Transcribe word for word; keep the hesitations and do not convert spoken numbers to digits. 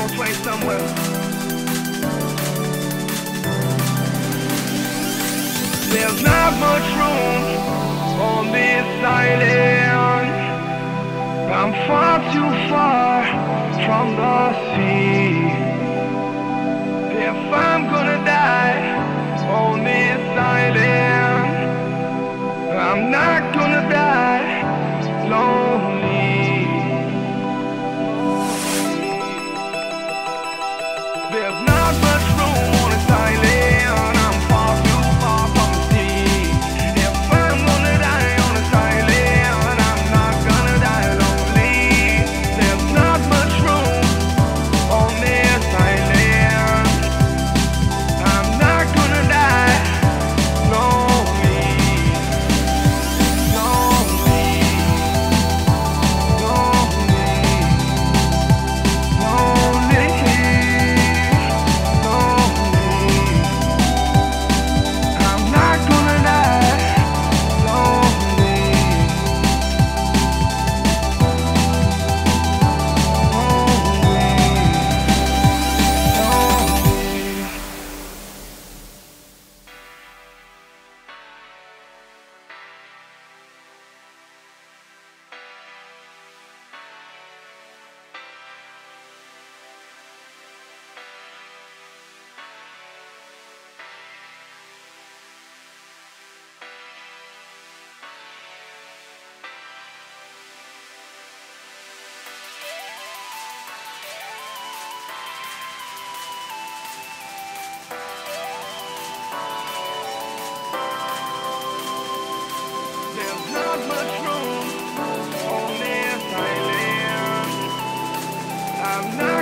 place somewhere. There's not much room on this island. I'm far too far from the sea. If I'm gonna die on this island, I'm not gonna die lonely. There's not much room on this island. I'm far too far from the sea. If I'm gonna die on this island, I'm not gonna die lonely. There's not much room on this island. I'm not gonna die lonely. Lonely. Lonely. Lonely. There's not much room on this island. I'm not